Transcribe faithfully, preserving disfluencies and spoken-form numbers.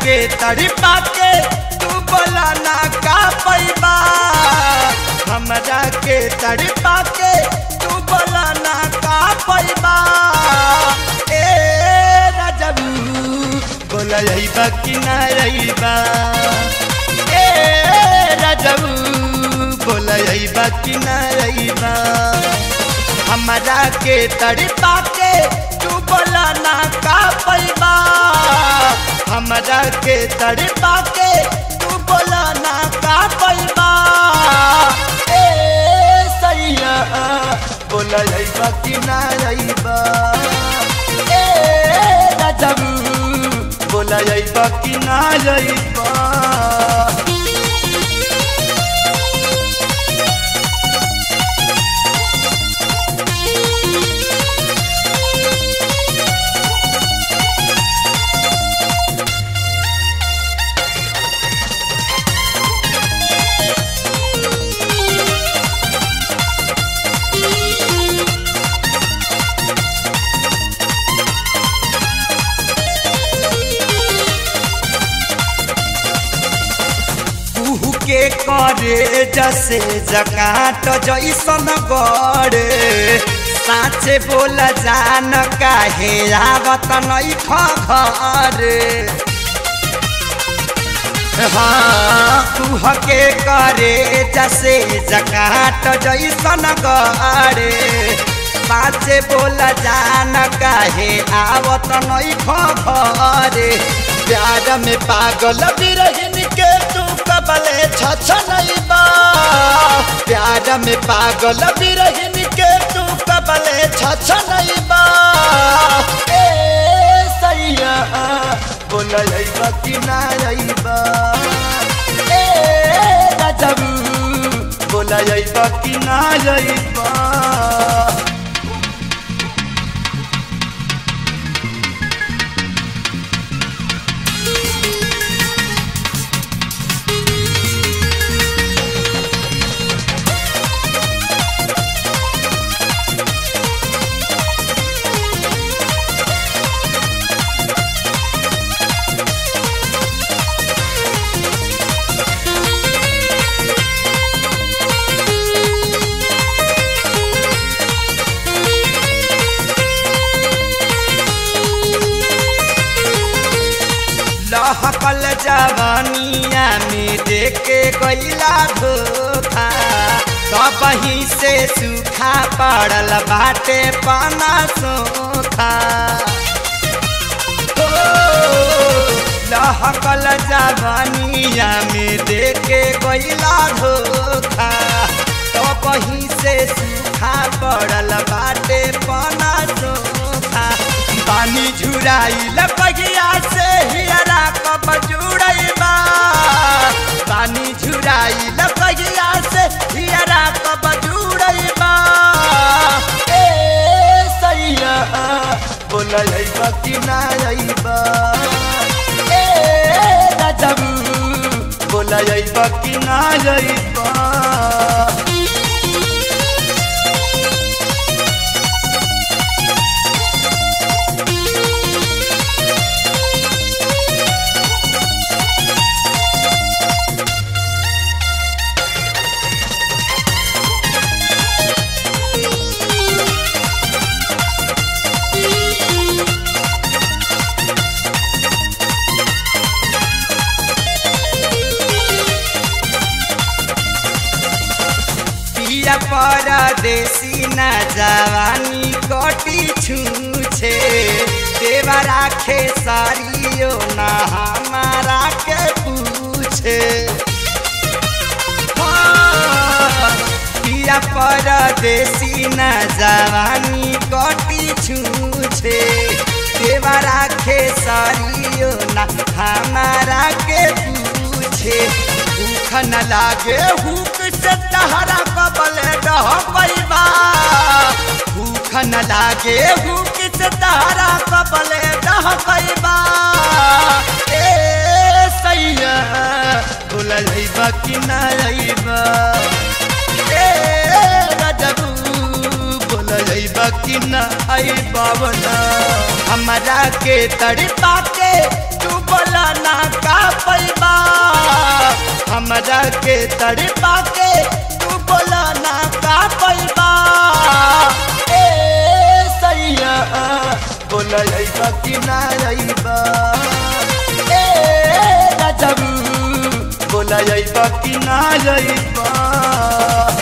के तड़पा के तू बोला ना का पैबा हमरा के तड़पा के तू बोला ना का पैबा ए राजबू बोला रहीबा कि ना रहीबा ए राजबू बोला रहीबा कि ना रहीबा हमरा के तड़पा के तू बोला ना का पैबा हमरा के तड़पा के तू बोला ना का पैबा ए सैया बोला रहीबा कि ना रहीबा ए राजबू बोला रहीबा कि ना रहीबा के करे जसे जकाट जैसन गड़े साचे बोला जान काहे आवत नहीं घरे हाँ तू के करे जसे जकाट जैसन गड़े साचे बोला जान काहे आवत नहीं घरे प्यार में पागल बिरहिन के तू कबले छछनैबा प्यार में पागल बिरहिन के तू कबले छछनैबा ए सैया बोला रहीबा कि ना रहीबा ए राजबू बोला रहीबा कि ना रहीबा लहकल जवानिया में देखे गईला धोखा तब ही से सूखा पड़ल बाटे पाना सोखा लहकल जवानिया में देखे गईला धोखा तब ही से सूखा पड़ल बाटे पाना सोखा पानी झुराइल बगिया से हियरा कब जुड़ैबा पानी झुराइल बगिया से हियरा कब जुड़ैबा ए सैया बोला रहीबा कि ना रहीबा ए राजबू बोला रहीबा कि ना रहीबा परदेसी न जवानी कटी छूछे देवा राखे सारियो न हमारा के पूछे पिया परदेसी न जवानी कटी छूछे देवा राखे सारियो न हमारा के पूछे भूख न लागे हुक से तहरा कबले रह पैबा भूख न लागे भूख से तहरा कबले रह पैबा ए सैया बोला रहीबा कि ना रहीबा ए राजबू बोला रहीबा कि ना आई बाबना हमरा के तड़पा के तू बोला ना का पैबा हमरा के तड़पा के तू बोला ना का पैबा ए सैया बोला अइबा कि ना अइबा ए राजबू बोला अइबा कि ना अइबा।